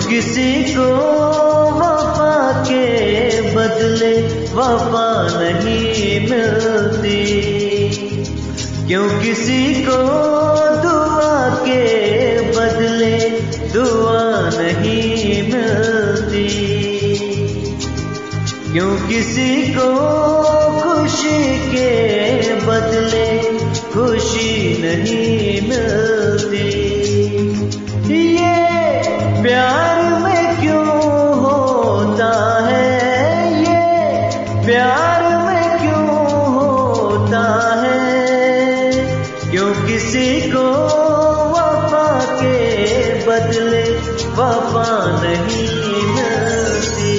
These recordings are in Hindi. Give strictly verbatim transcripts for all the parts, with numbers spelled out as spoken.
किसी को वफा के बदले वफा नहीं मिलती, क्यों किसी को दुआ के बदले दुआ नहीं मिलती, क्यों किसी को खुशी के बदले खुशी नहीं मिलती। ये प्यार में क्यों होता है, ये प्यार में क्यों होता है, क्यों किसी को वफा के बदले वफा नहीं मिलती।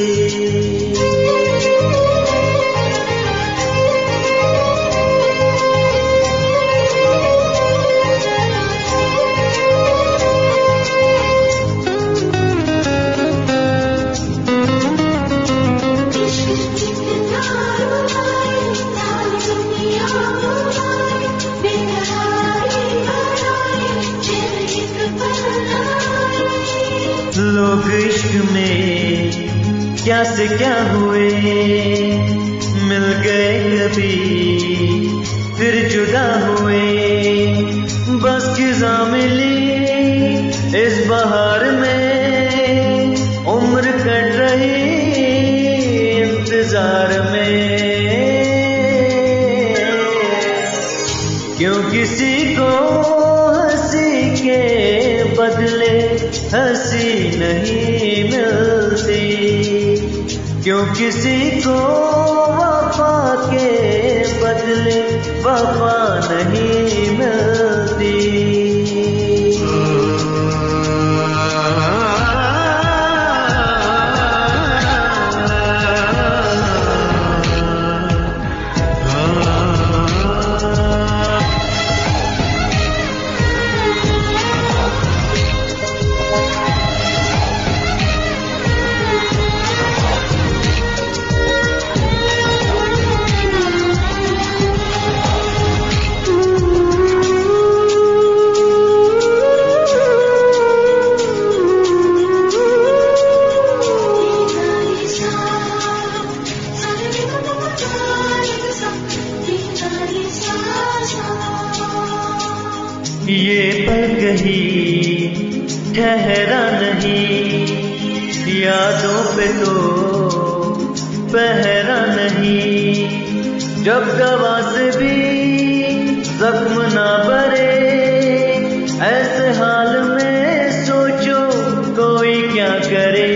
लोग इश्क में क्या से क्या हुए, मिल गए कभी फिर जुदा हुए, बस किज़ा मिली इस बहार में, उम्र कट रही इंतजार में, क्यों किसी को हंसी के बदले हंसी नहीं मिलती, क्यों किसी को वफा के बदले वफा नहीं मिलती। ये पल कहीं ठहरा नहीं, यादों पे तो पहरा नहीं, जब दवा से भी जख्म ना भरे, ऐसे हाल में सोचो कोई क्या करे,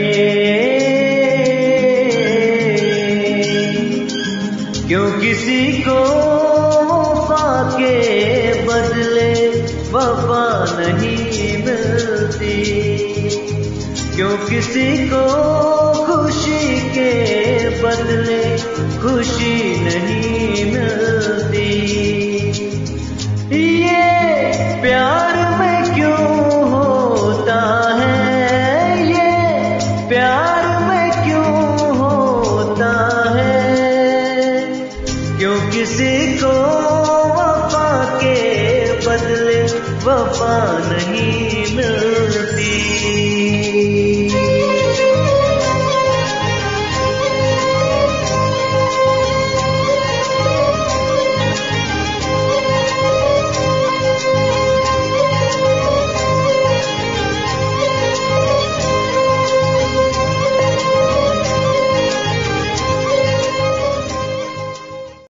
क्यों किसी को वफा के बदले वफा नहीं मिलती, क्यों किसी को खुशी के बदले खुशी नहीं मिलती। ये प्यार में क्यों होता है, ये प्यार में क्यों होता है, क्यों किसी को वफा के बदले वफा